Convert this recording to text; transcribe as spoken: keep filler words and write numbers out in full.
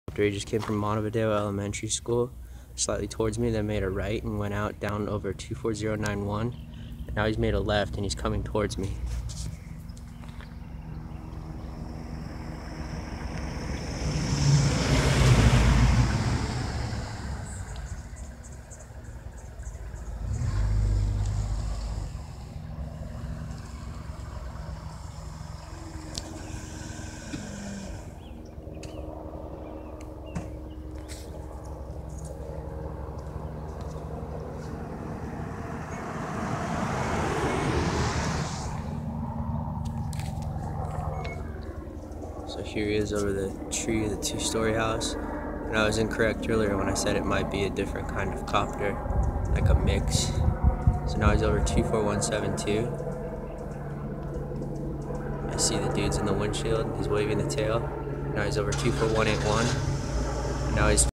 He just came from Montevideo Elementary School, slightly towards me, then made a right and went out down over two four zero nine one. And now he's made a left and he's coming towards me. So here he is over the tree of the two-story house. And I was incorrect earlier when I said it might be a different kind of copter, like a mix. So now he's over two four one seven two. I see the dude's in the windshield. He's waving the tail. Now he's over two four one eight one. And now he's